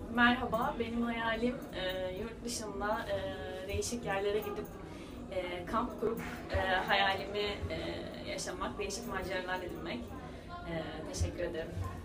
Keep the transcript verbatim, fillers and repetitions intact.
Merhaba, benim hayalim e, yurt dışında e, değişik yerlere gidip e, kamp kurup e, hayalimi e, yaşamak, değişik maceralar edinmek. E, teşekkür ederim.